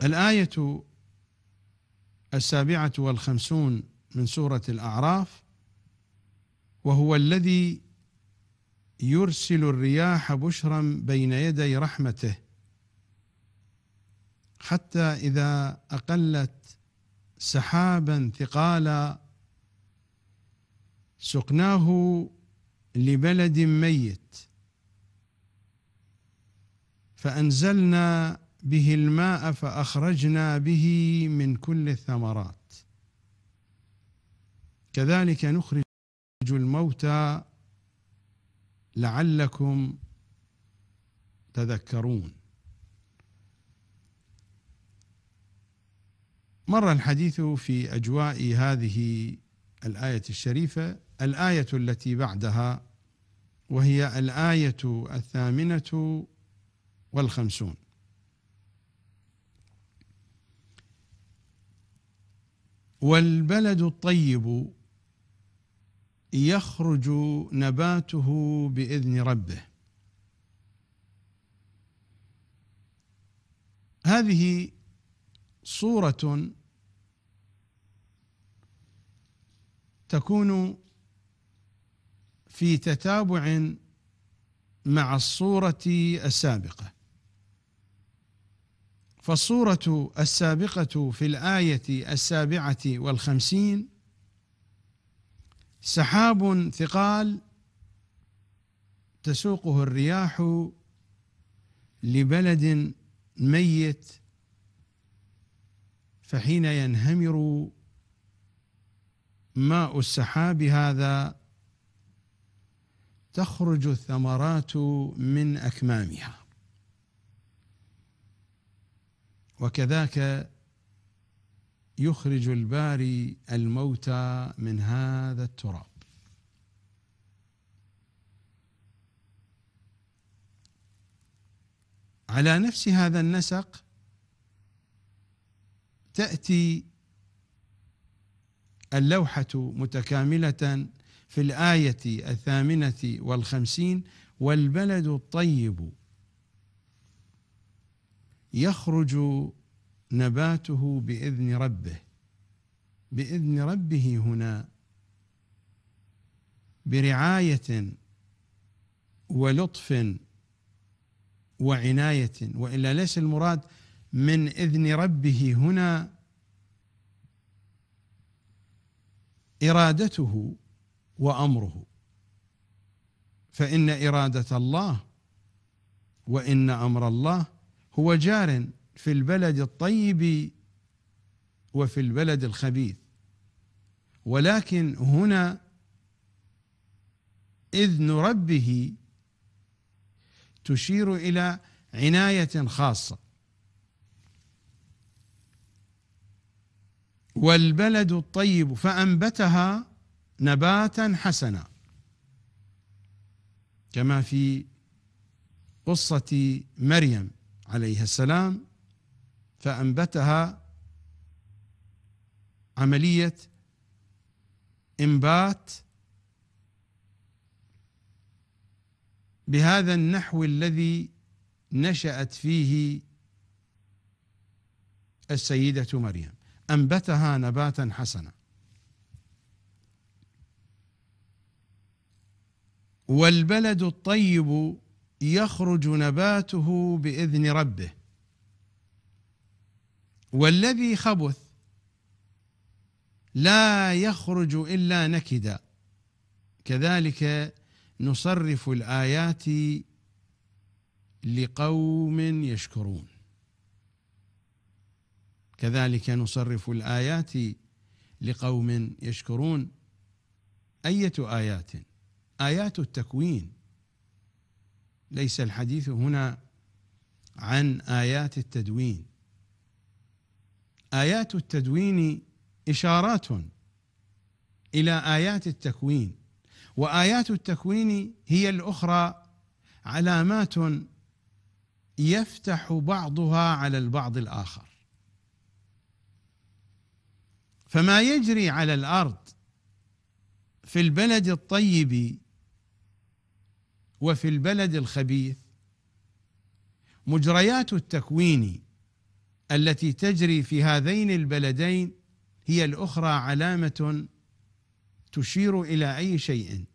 الآية 57 من سورة الأعراف: وهو الذي يرسل الرياح بشرا بين يدي رحمته حتى إذا أقلت سحابا ثقالا سقناه لبلد ميت فأنزلنا به الماء فأخرجنا به من كل الثمرات كذلك نخرج الموتى لعلكم تذكرون. مر الحديث في أجواء هذه الآية الشريفة. الآية التي بعدها وهي الآية 58: والبلد الطيب يخرج نباته بإذن ربه. هذه صورة تكون في تتابع مع الصورة السابقة. فالصورة السابقة في الآية 57 سحاب ثقال تسوقه الرياح لبلد ميت، فحين ينهمر ماء السحاب هذا تخرج الثمرات من أكمامها، وكذاك يخرج الباري الموتى من هذا التراب. على نفس هذا النسق تأتي اللوحة متكاملة في الآية 58: والبلد الطيب يخرج نباته بإذن ربه. بإذن ربه هنا برعاية ولطف وعناية، وإلا ليس المراد من إذن ربه هنا إرادته وأمره، فإن إرادة الله وإن أمر الله هو جار في البلد الطيب وفي البلد الخبيث، ولكن هنا إذن ربه تشير إلى عناية خاصة. والبلد الطيب فأنبتها نباتا حسنا، كما في قصة مريم عليها السلام، فأنبتها عملية إنبات بهذا النحو الذي نشأت فيه السيدة مريم، أنبتها نباتا حسنا. والبلد الطيب يخرج نباته بإذن ربه، والذي خبث لا يخرج إلا نكدا، كذلك نصرف الآيات لقوم يشكرون. كذلك نصرف الآيات لقوم يشكرون. أية آيات؟ آيات التكوين، ليس الحديث هنا عن آيات التدوين. آيات التدوين إشارات إلى آيات التكوين، وآيات التكوين هي الأخرى علامات يفتح بعضها على البعض الآخر. فما يجري على الأرض في البلد الطيب وفي البلد الخبيث مجريات التكوين التي تجري في هذين البلدين هي الأخرى علامة تشير إلى أي شيء؟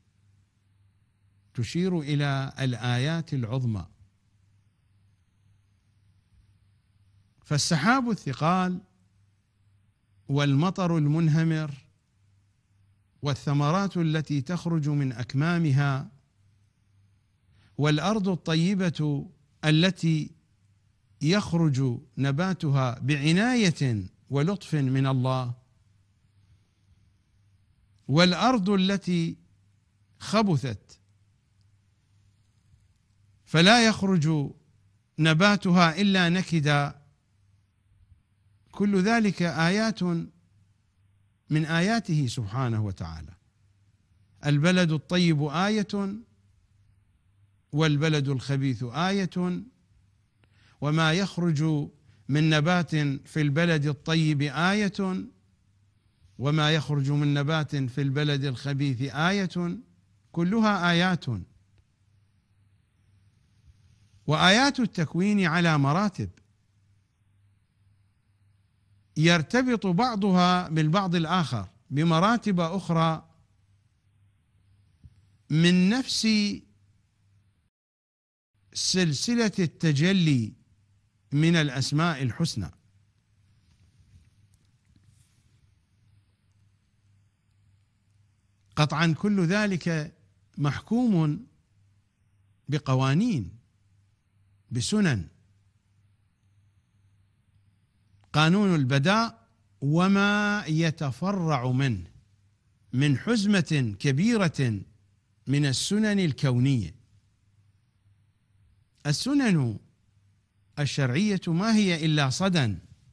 تشير إلى الآيات العظمى. فالسحاب الثقال والمطر المنهمر والثمرات التي تخرج من أكمامها والأرض الطيبة التي يخرج نباتها بعناية ولطف من الله، والأرض التي خبثت فلا يخرج نباتها إلا نكدا، كل ذلك آيات من آياته سبحانه وتعالى. البلد الطيب آية والبلد الخبيث آية، وما يخرج من نبات في البلد الطيب آية، وما يخرج من نبات في البلد الخبيث آية، كلها آيات. وآيات التكوين على مراتب، يرتبط بعضها بالبعض الآخر بمراتب أخرى من نفس سلسلة التجلي من الأسماء الحسنى. قطعا كل ذلك محكوم بقوانين، بسنن. قانون البداء وما يتفرع منه من حزمة كبيرة من السنن الكونية. السنن الشرعية ما هي إلا صدى،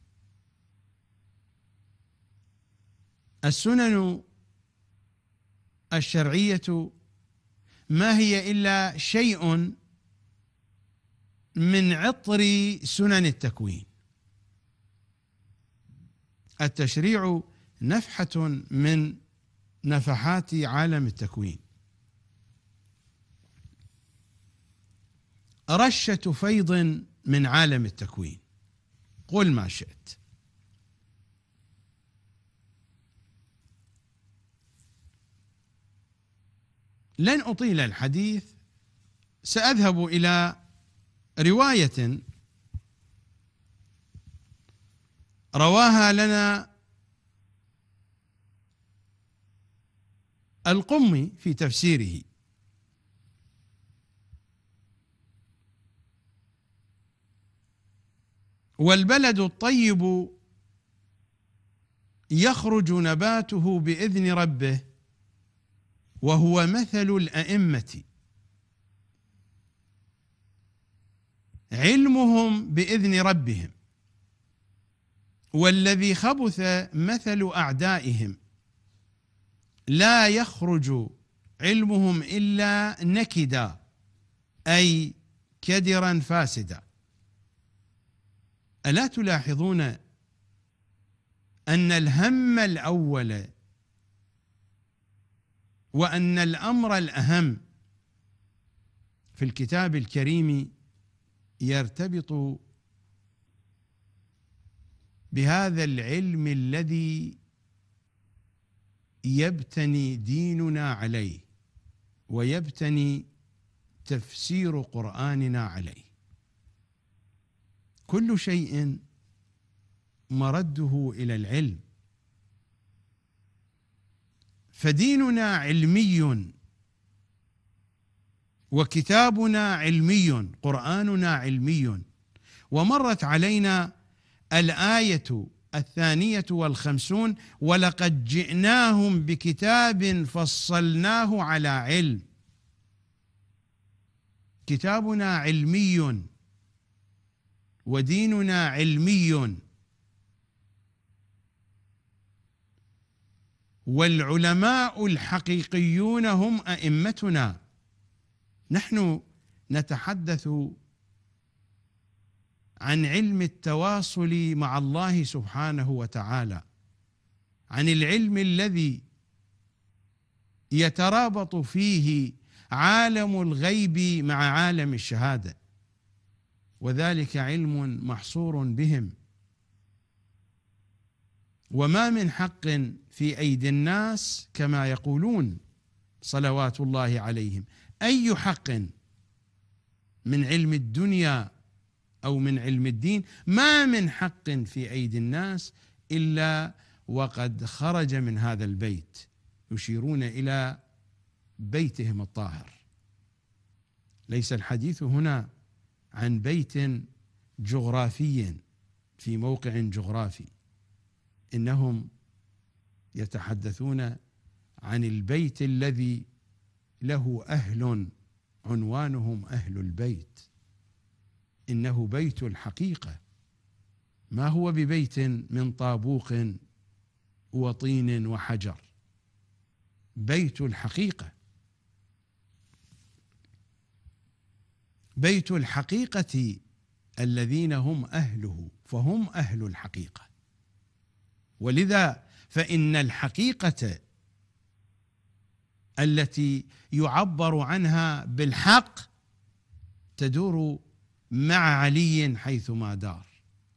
السنن الشرعية ما هي إلا شيء من عطر سنن التكوين. التشريع نفحة من نفحات عالم التكوين، رشة فيض من عالم التكوين، قل ما شئت. لن أطيل الحديث، سأذهب إلى رواية رواها لنا القمي في تفسيره. والبلد الطيب يخرج نباته بإذن ربه وهو مثل الإئمة، علمهم بإذن ربهم، والذي خبث مثل اعدائهم، لا يخرج علمهم إلا نكدا، أي كدرا فاسدا. ألا تلاحظون أن الهم الأول وأن الأمر الأهم في الكتاب الكريم يرتبط بهذا العلم الذي يبتني ديننا عليه ويبتني تفسير قرآننا عليه. كل شيء مرده إلى العلم، فديننا علمي وكتابنا علمي، قرآننا علمي. ومرت علينا الآية 52: ولقد جئناهم بكتاب فصلناه على علم. كتابنا علمي وديننا علمي، والعلماء الحقيقيون هم أئمتنا. نحن نتحدث عن علم التواصل مع الله سبحانه وتعالى، عن العلم الذي يترابط فيه عالم الغيب مع عالم الشهادة، وذلك علم محصور بهم وما من حق في أيدي الناس كما يقولون صلوات الله عليهم. أي حق من علم الدنيا أو من علم الدين، ما من حق في أيدي الناس إلا وقد خرج من هذا البيت، يشيرون إلى بيتهم الطاهر. ليس الحديث هنا عن بيت جغرافي في موقع جغرافي، إنهم يتحدثون عن البيت الذي له أهل عنوانهم أهل البيت، إنه بيت الحقيقة، ما هو ببيت من طابوق وطين وحجر، بيت الحقيقة، بيت الحقيقة الذين هم أهله، فهم أهل الحقيقة. ولذا فإن الحقيقة التي يعبر عنها بالحق تدور مع علي حيثما دار،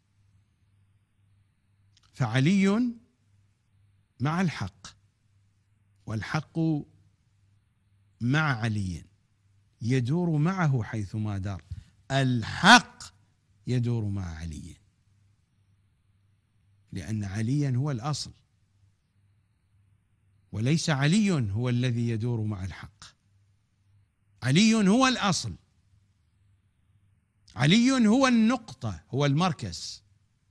فعلي مع الحق، والحق مع علي، يدور معه حيثما دار. الحق يدور مع علي، لأن عليا هو الأصل، وليس علي هو الذي يدور مع الحق. علي هو الأصل، علي هو النقطة، هو المركز،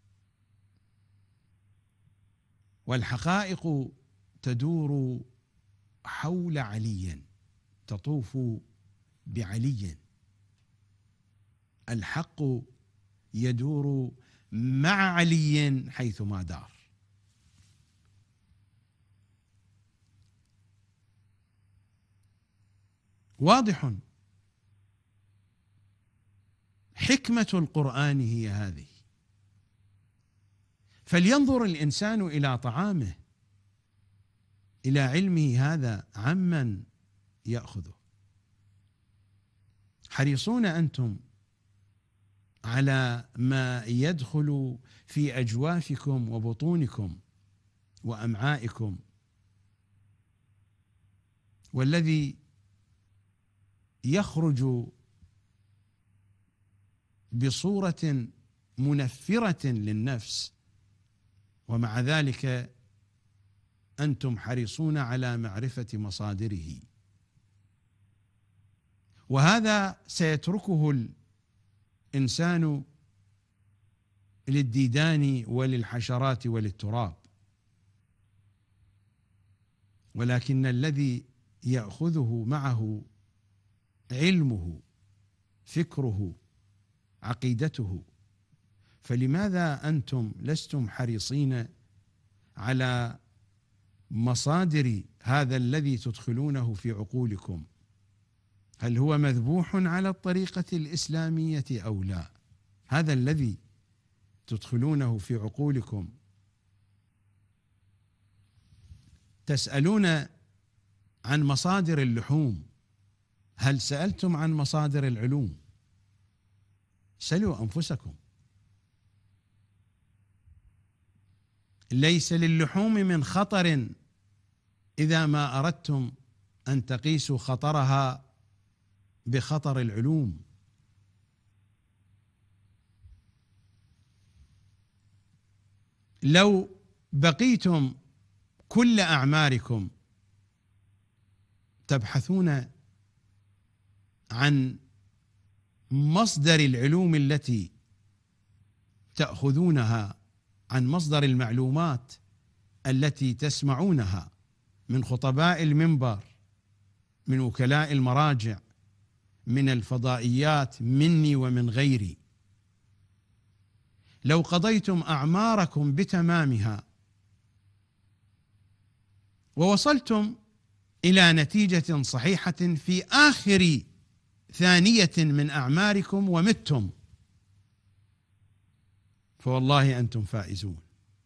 والحقائق تدور حول علي، تطوف بعلي. الحق يدور مع علي حيثما دار. واضح. حكمة القرآن هي هذه. فلينظر الإنسان إلى طعامه، إلى علمه هذا عمن يأخذه. حريصون أنتم على ما يدخل في أجوافكم وبطونكم وأمعائكم، والذي يخرج بصورة منفرة للنفس، ومع ذلك أنتم حريصون على معرفة مصادره. وهذا سيتركه الإنسان للديدان وللحشرات وللتراب، ولكن الذي يأخذه معه علمه، فكره، عقيدته. فلماذا أنتم لستم حريصين على مصادر هذا الذي تدخلونه في عقولكم؟ هل هو مذبوح على الطريقة الإسلامية أو لا؟ هذا الذي تدخلونه في عقولكم. تسألون عن مصادر اللحوم، هل سألتم عن مصادر العلوم؟ سلوا أنفسكم. ليس للحوم من خطر إذا ما أردتم أن تقيسوا خطرها بخطر العلوم. لو بقيتم كل أعماركم تبحثون عن مصدر العلوم التي تأخذونها، عن مصدر المعلومات التي تسمعونها من خطباء المنبر، من وكلاء المراجع، من الفضائيات، مني ومن غيري، لو قضيتم أعماركم بتمامها ووصلتم إلى نتيجة صحيحة في آخر ثانية من أعماركم ومتم، فوالله أنتم فائزون.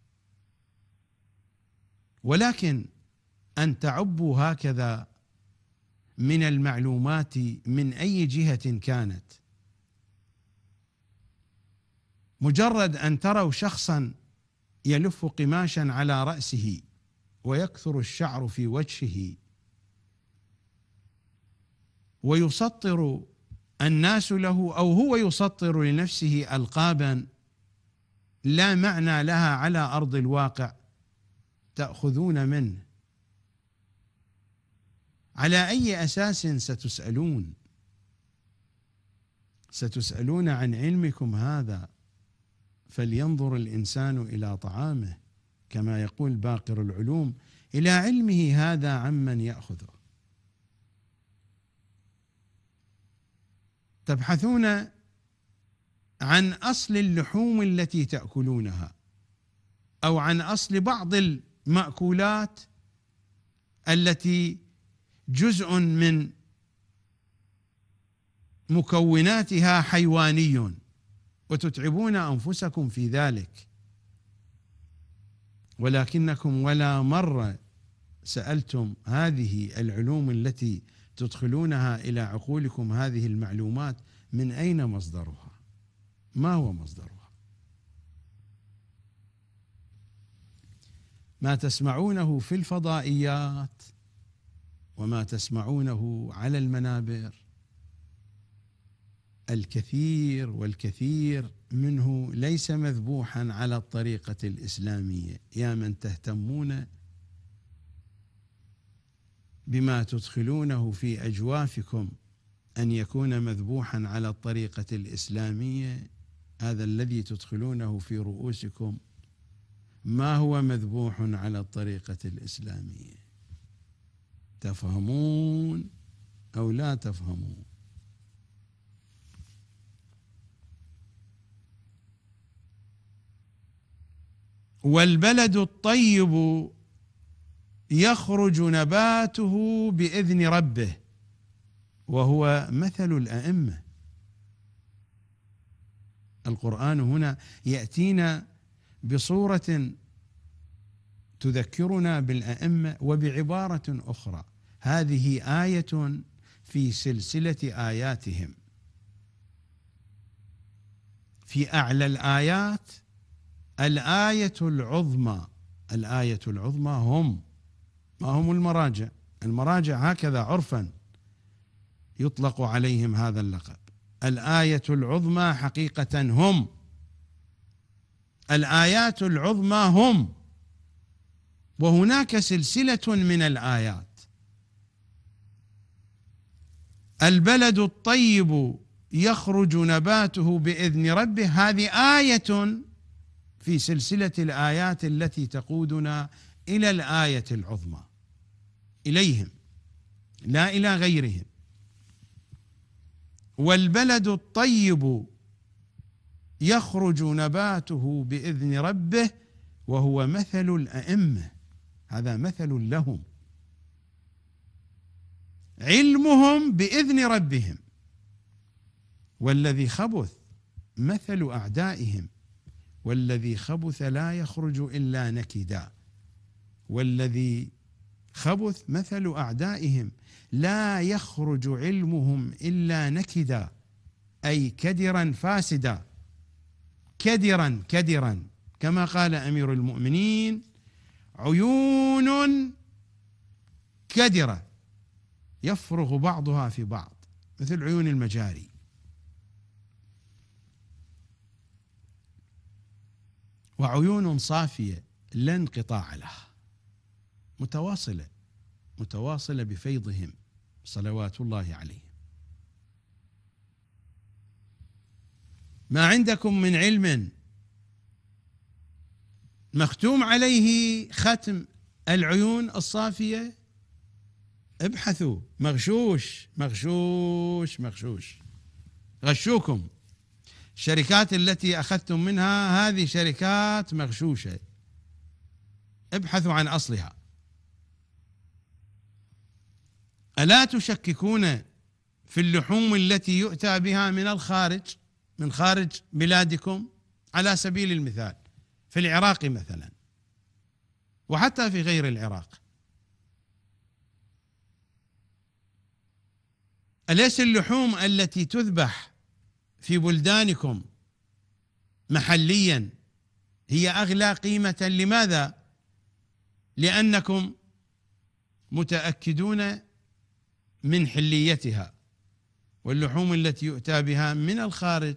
ولكن أن تعبوا هكذا من المعلومات من أي جهة كانت، مجرد أن تروا شخصا يلف قماشا على رأسه ويكثر الشعر في وجهه ويسطر الناس له أو هو يسطر لنفسه ألقابا لا معنى لها على أرض الواقع تأخذون منه؟ على أي أساس ستسألون؟ ستسألون عن علمكم هذا. فلينظر الإنسان إلى طعامه كما يقول باقر العلوم إلى علمه هذا عمن يأخذه. تبحثون عن أصل اللحوم التي تأكلونها أو عن أصل بعض المأكولات التي جزء من مكوناتها حيواني وتتعبون أنفسكم في ذلك، ولكنكم ولا مرة سألتم هذه العلوم التي تدخلونها إلى عقولكم، هذه المعلومات من أين مصدرها؟ ما هو مصدرها؟ ما تسمعونه في الفضائيات وما تسمعونه على المنابر الكثير والكثير منه ليس مذبوحا على الطريقة الإسلامية. يا من تهتمون بما تدخلونه في أجوافكم أن يكون مذبوحا على الطريقة الإسلامية، هذا الذي تدخلونه في رؤوسكم ما هو مذبوح على الطريقة الإسلامية؟ تفهمون أو لا تفهمون؟ والبلد الطيب يخرج نباته بإذن ربه وهو مثل الأئمة. القرآن هنا يأتينا بصورة تذكرنا بالأئمة وبعبارة أخرى. هذه آية في سلسلة آياتهم، في أعلى الآيات الآية العظمى. الآية العظمى هم ما هم المراجع. المراجع هكذا عرفا يطلق عليهم هذا اللقب. الآية العظمى حقيقة هم، الآيات العظمى هم، وهناك سلسلة من الآيات. البلد الطيب يخرج نباته بإذن ربه، هذه آية في سلسلة الآيات التي تقودنا إلى الآية العظمى، إليهم لا إلى غيرهم. والبلد الطيب يخرج نباته بإذن ربه وهو مثل الأئمة، هذا مثل لهم. علمهم بإذن ربهم. والذي خبث مثل أعدائهم، والذي خبث لا يخرج إلا نكدا. والذي خبث مثل أعدائهم لا يخرج علمهم إلا نكدا، أي كدرا فاسدا، كدرا كدرا، كما قال أمير المؤمنين: عيون كدرة يفرغ بعضها في بعض مثل عيون المجاري. وعيون صافية لا انقطاع لها، متواصلة بفيضهم صلوات الله عليهم. ما عندكم من علم مختوم عليه ختم العيون الصافية، ابحثوا. مغشوش مغشوش مغشوش، غشوكم. الشركات التي أخذتم منها هذه شركات مغشوشة، ابحثوا عن أصلها. ألا تشككون في اللحوم التي يؤتى بها من الخارج، من خارج بلادكم؟ على سبيل المثال في العراق مثلا، وحتى في غير العراق، أليس اللحوم التي تذبح في بلدانكم محليا هي أغلى قيمة. لماذا؟ لأنكم متأكدون من حليتها، واللحوم التي يؤتى بها من الخارج،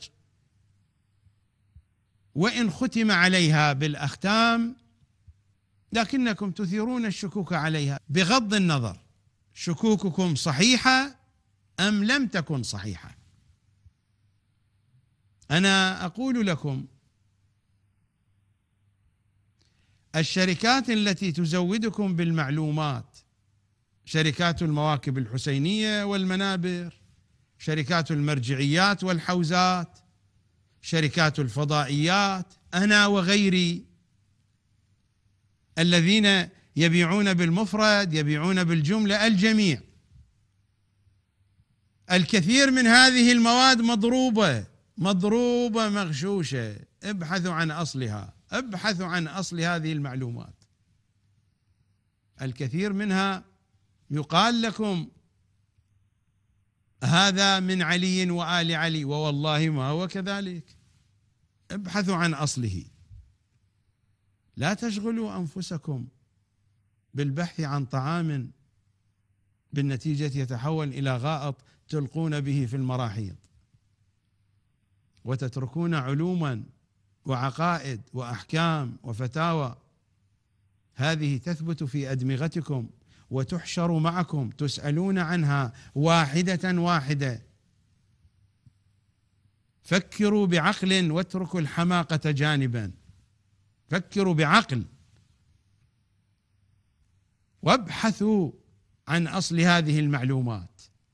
وإن ختم عليها بالأختام لكنكم تثيرون الشكوك عليها، بغض النظر شكوككم صحيحة أم لم تكن صحيحة. أنا أقول لكم الشركات التي تزودكم بالمعلومات، شركات المواكب الحسينية والمنابر، شركات المرجعيات والحوزات، شركات الفضائيات، أنا وغيري، الذين يبيعون بالمفرد يبيعون بالجملة، الجميع، الكثير من هذه المواد مضروبة مغشوشة. ابحثوا عن أصلها، ابحثوا عن أصل هذه المعلومات. الكثير منها يقال لكم هذا من علي وآل علي، ووالله ما هو كذلك. ابحثوا عن أصله، لا تشغلوا أنفسكم بالبحث عن طعام بالنتيجة يتحول إلى غائط تلقون به في المراحيض، وتتركون علوما وعقائد وأحكام وفتاوى هذه تثبت في أدمغتكم وتحشر معكم، تسألون عنها واحدة واحدة. فكروا بعقل واتركوا الحماقة جانبا، فكروا بعقل وابحثوا عن أصل هذه المعلومات.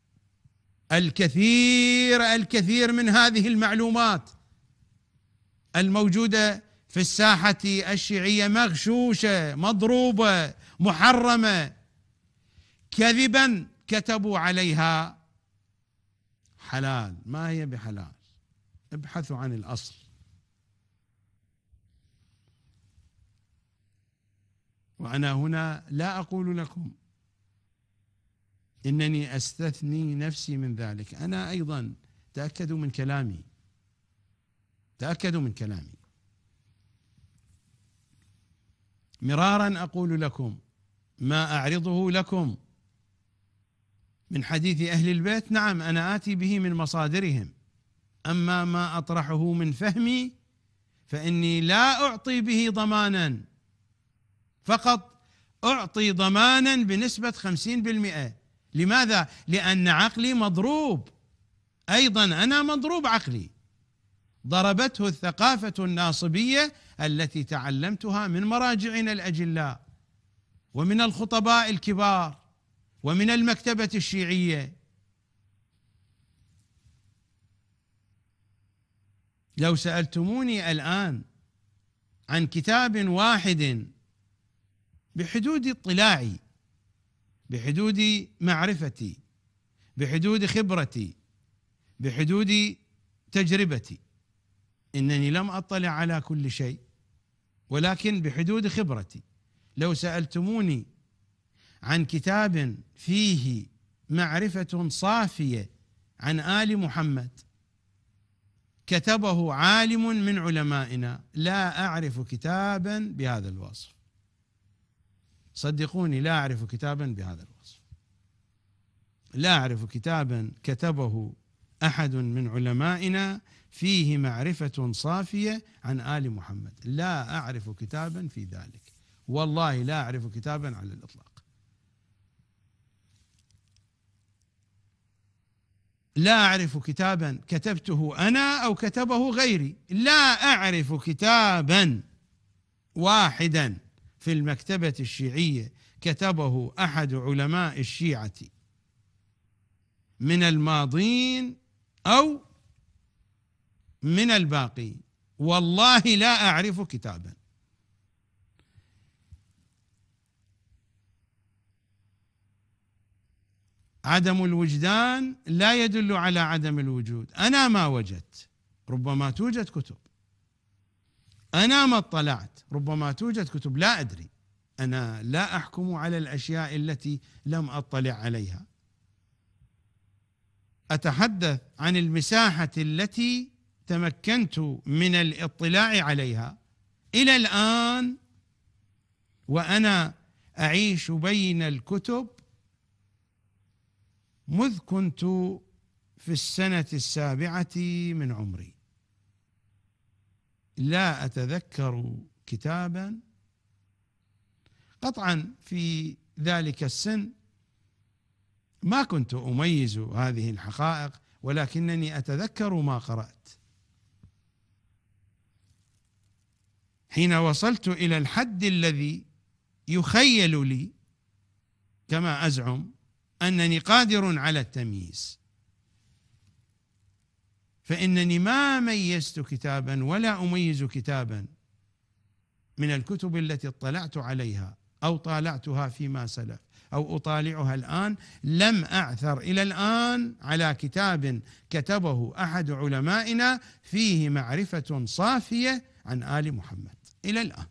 الكثير من هذه المعلومات الموجودة في الساحة الشيعية مغشوشة، مضروبة، محرمة، كذبا كتبوا عليها حلال، ما هي بحلال. ابحثوا عن الأصل. وأنا هنا لا أقول لكم إنني أستثني نفسي من ذلك، أنا أيضا تأكدوا من كلامي، تأكدوا من كلامي. مرارا أقول لكم ما أعرضه لكم من حديث أهل البيت، نعم أنا آتي به من مصادرهم، أما ما أطرحه من فهمي فإني لا أعطي به ضمانا، فقط أعطي ضمانا بنسبة 50%. لماذا؟ لأن عقلي مضروب، أيضا أنا مضروب عقلي، ضربته الثقافة الناصبية التي تعلمتها من مراجعنا الأجلاء ومن الخطباء الكبار ومن المكتبة الشيعية. لو سألتموني الآن عن كتاب واحد بحدود اطلاعي، بحدود معرفتي، بحدود خبرتي، بحدود تجربتي، إنني لم أطلع على كل شيء ولكن بحدود خبرتي، لو سألتموني عن كتاب فيه معرفة صافية عن آل محمد كتبه عالم من علمائنا، لا أعرف كتابا بهذا الوصف، صدقوني لا أعرف كتابا بهذا الوصف، لا أعرف كتابا كتبه أحد من علمائنا فيه معرفة صافية عن آل محمد، لا أعرف كتابا في ذلك، والله لا أعرف كتابا على الإطلاق، لا أعرف كتابا كتبته أنا أو كتبه غيري، لا أعرف كتابا واحدا في المكتبة الشيعية كتبه أحد علماء الشيعة من الماضين أو من الباقي، والله لا أعرف كتابا. عدم الوجدان لا يدل على عدم الوجود، أنا ما وجدت، ربما توجد كتب، أنا ما اطلعت، ربما توجد كتب، لا أدري، أنا لا أحكم على الأشياء التي لم أطلع عليها، أتحدث عن المساحة التي تمكنت من الاطلاع عليها، إلى الآن وأنا أعيش بين الكتب مذ كنت في السنة 7 من عمري، لا أتذكر كتابا. قطعا في ذلك السن ما كنت أميز هذه الحقائق، ولكنني أتذكر ما قرأت. حين وصلت إلى الحد الذي يخيل لي كما أزعم أنني قادر على التمييز، فإنني ما ميزت كتابا ولا أميز كتابا من الكتب التي اطلعت عليها أو طالعتها فيما سلف أو أطالعها الآن. لم أعثر إلى الآن على كتاب كتبه أحد علمائنا فيه معرفة صافية عن آل محمد إلى الآن،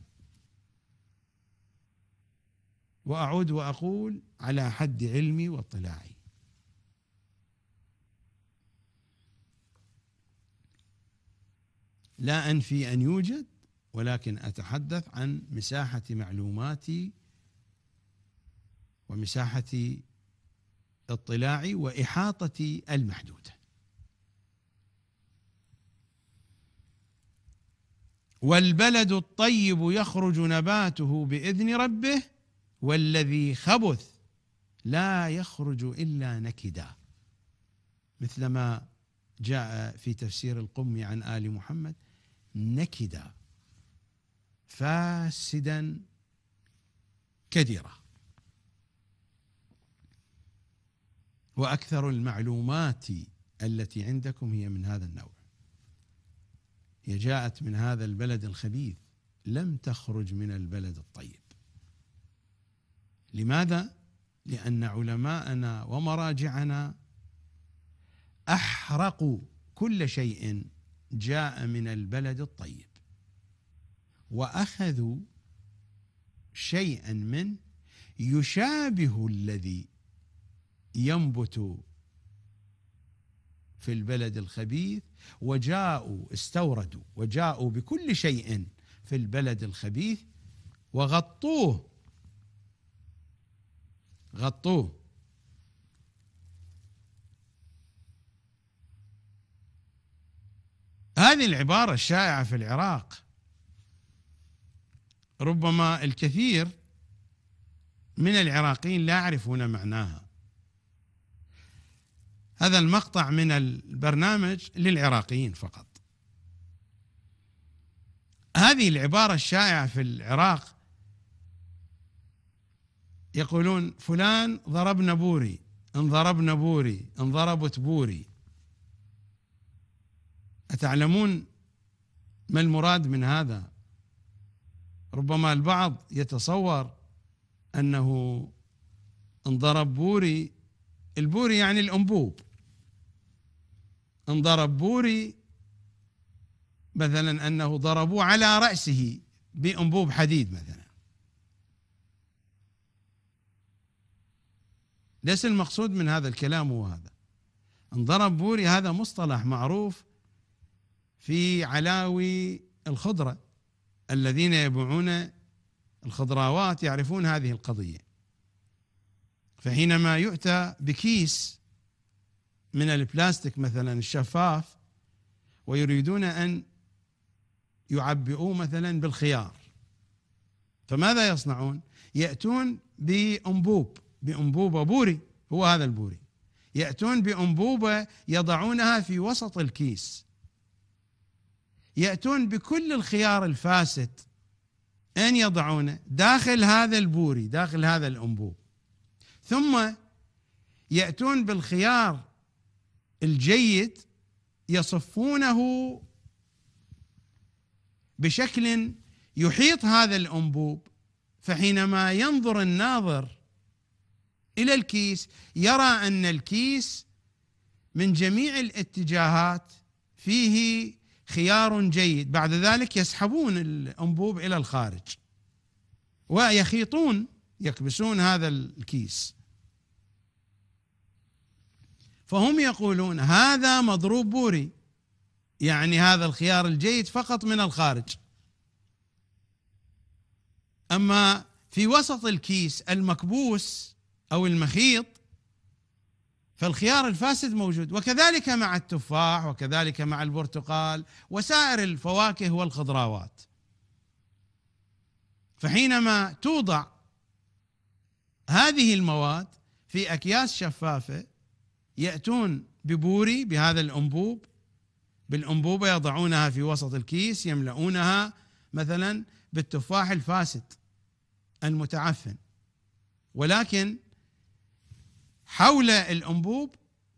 وأعود وأقول على حد علمي واطلاعي. لا أنفي أن يوجد، ولكن أتحدث عن مساحة معلوماتي ومساحة اطلاعي وإحاطتي المحدودة. والبلد الطيب يخرج نباته بإذن ربه والذي خبث لا يخرج إلا نكدا، مثلما جاء في تفسير القمي عن آل محمد: نكدا فاسدا كدرا. وأكثر المعلومات التي عندكم هي من هذا النوع، هي جاءت من هذا البلد الخبيث، لم تخرج من البلد الطيب. لماذا؟ لأن علماءنا ومراجعنا أحرقوا كل شيء جاء من البلد الطيب، وأخذوا شيئا من يشابه الذي ينبت في البلد الخبيث، وجاءوا استوردوا وجاءوا بكل شيء في البلد الخبيث وغطوه. هذه العبارة الشائعة في العراق ربما الكثير من العراقيين لا يعرفون معناها. هذا المقطع من البرنامج للعراقيين فقط. هذه العبارة الشائعة في العراق، يقولون فلان ضربنا بوري، انضربنا بوري، انضربت بوري. أتعلمون ما المراد من هذا؟ ربما البعض يتصور أنه انضرب بوري، البوري يعني الأنبوب، انضرب بوري مثلا أنه ضربوه على رأسه بأنبوب حديد مثلا. ليس المقصود من هذا الكلام هو هذا. انضرب بوري هذا مصطلح معروف في علاوي الخضرة، الذين يبيعون الخضراوات يعرفون هذه القضية. فحينما يؤتى بكيس من البلاستيك مثلا الشفاف ويريدون أن يعبئوه مثلا بالخيار، فماذا يصنعون؟ يأتون بأنبوبة بوري، هو هذا البوري، يأتون بأنبوبة يضعونها في وسط الكيس، يأتون بكل الخيار الفاسد أن يضعونه داخل هذا البوري، داخل هذا الأنبوب، ثم يأتون بالخيار الجيد يصفونه بشكل يحيط هذا الأنبوب، فحينما ينظر الناظر إلى الكيس يرى أن الكيس من جميع الاتجاهات فيه خيار جيد. بعد ذلك يسحبون الأنبوب إلى الخارج ويخيطون، يكبسون هذا الكيس. فهم يقولون هذا مضروب بوري، يعني هذا الخيار الجيد فقط من الخارج، أما في وسط الكيس المكبوس أو المخيط فالخيار الفاسد موجود، وكذلك مع التفاح، وكذلك مع البرتقال وسائر الفواكه والخضروات. فحينما توضع هذه المواد في أكياس شفافة يأتون ببوري بهذا الأنبوب، بالأنبوبة يضعونها في وسط الكيس، يملؤونها مثلا بالتفاح الفاسد المتعفن، ولكن حول الأنبوب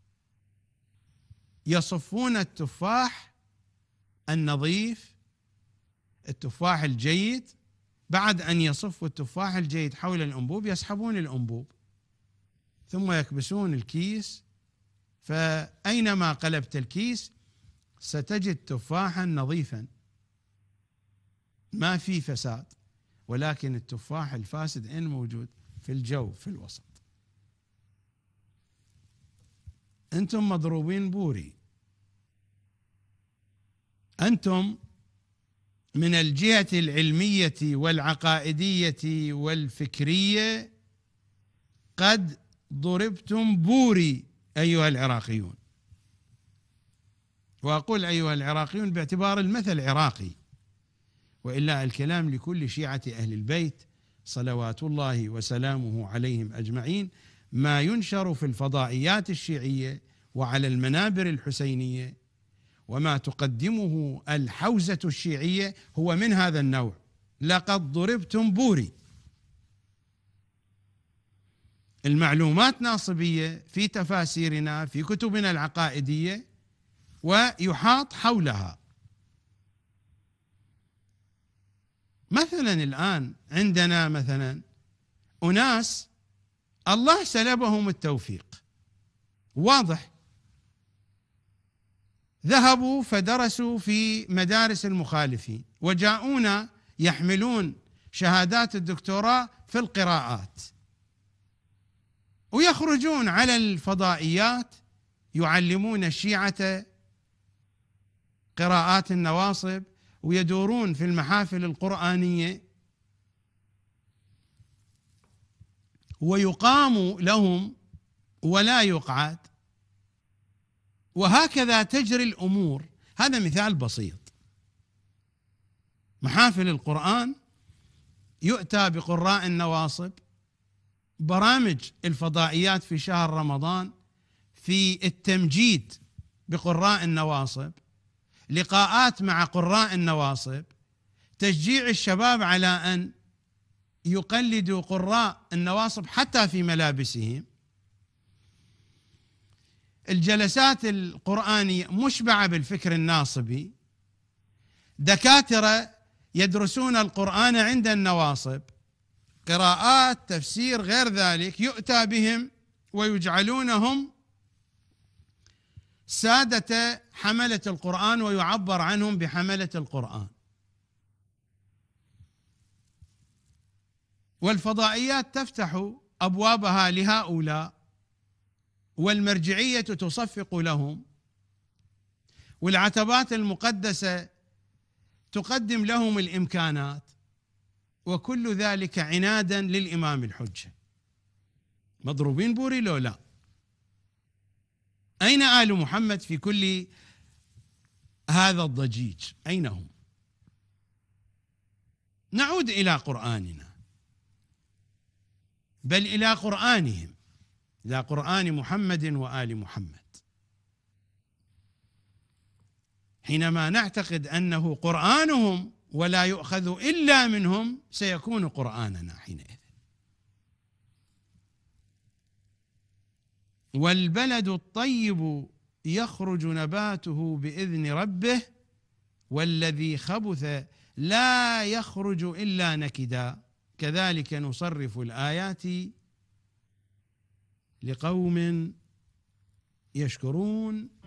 يصفون التفاح النظيف، التفاح الجيد. بعد أن يصفوا التفاح الجيد حول الأنبوب يسحبون الأنبوب ثم يكبسون الكيس، فأينما قلبت الكيس ستجد تفاحا نظيفا ما في فساد، ولكن التفاح الفاسد أين موجود؟ في الجو، في الوسط. أنتم مضروبين بوري، أنتم من الجهة العلمية والعقائدية والفكرية قد ضربتم بوري أيها العراقيون، وأقول أيها العراقيون باعتبار المثل عراقي، وإلا الكلام لكل شيعة أهل البيت صلوات الله وسلامه عليهم أجمعين. ما ينشر في الفضائيات الشيعية وعلى المنابر الحسينية وما تقدمه الحوزة الشيعية هو من هذا النوع. لقد ضربتم بوري. المعلومات ناصبية في تفاسيرنا في كتبنا العقائدية ويحاط حولها. مثلا الآن عندنا مثلا أناس الله سلبهم التوفيق، واضح، ذهبوا فدرسوا في مدارس المخالفين وجاءونا يحملون شهادات الدكتوراه في القراءات، ويخرجون على الفضائيات يعلمون الشيعة قراءات النواصب، ويدورون في المحافل القرآنية ويقام لهم ولا يقعد، وهكذا تجري الأمور. هذا مثال بسيط. محافل القرآن يؤتى بقراء النواصب، برامج الفضائيات في شهر رمضان في التمجيد بقراء النواصب، لقاءات مع قراء النواصب، تشجيع الشباب على أن يقلدوا قراء النواصب حتى في ملابسهم. الجلسات القرآنية مشبعة بالفكر الناصبي، دكاترة يدرسون القرآن عند النواصب، قراءات، تفسير، غير ذلك، يؤتى بهم ويجعلونهم سادة حملة القرآن ويعبر عنهم بحملة القرآن. والفضائيات تفتح أبوابها لهؤلاء، والمرجعية تصفق لهم، والعتبات المقدسة تقدم لهم الإمكانات، وكل ذلك عنادا للإمام الحجة. مضروبين بوري لو لا؟ أين آل محمد في كل هذا الضجيج؟ أين هم؟ نعود إلى قرآننا، بل إلى قرآنهم، إلى قرآن محمد وآل محمد. حينما نعتقد أنه قرآنهم ولا يؤخذ إلا منهم سيكون قرآننا حينئذ. والبلد الطيب يخرج نباته بإذن ربه والذي خبث لا يخرج إلا نكدا كذلك نصرف الآيات لقوم يشكرون